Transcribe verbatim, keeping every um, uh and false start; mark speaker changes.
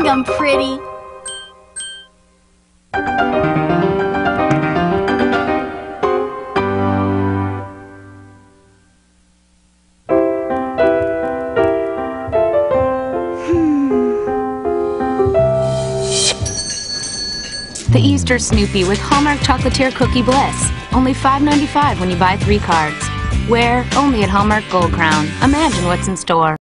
Speaker 1: think I'm pretty.
Speaker 2: The Easter Snoopy with Hallmark Chocolatier Cookie Bliss. Only five ninety-five when you buy three cards. Where? Only at Hallmark Gold Crown. Imagine what's in store.